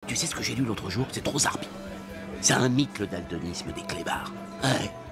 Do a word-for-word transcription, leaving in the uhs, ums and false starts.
Tu sais ce que j'ai lu l'autre jour? C'est trop zarbi. C'est un mythe, le daltonisme des clébards. Ouais.